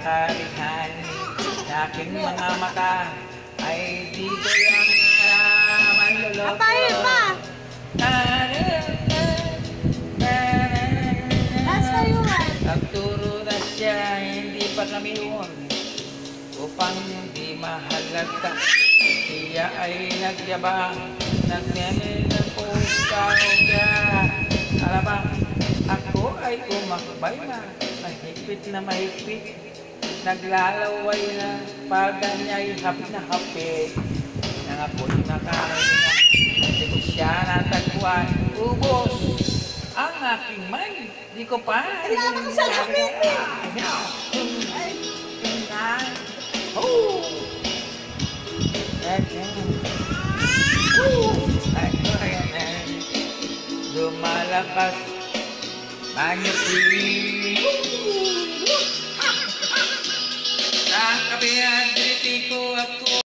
kakalihan sa aking mga mata ay di ko lang manloloko. Apahin pa! Last kayo nga. Nagturo na siya, hindi pa kami noon upang hindi mahalata. Siya ay nagyabang, nagmeme ng pusaw siya. Alam ba, ako ay umakbay na, mahigpit na mahigpit. Naglalaway na, pag ganya'y hapit na hapit. Nang ako'y nakakahinga, hindi ko siya natagpuan. Ubos ang aking mind, di ko pa. Kailangan ko sa lapit eh. Lumalakas Manyupi sa kabihan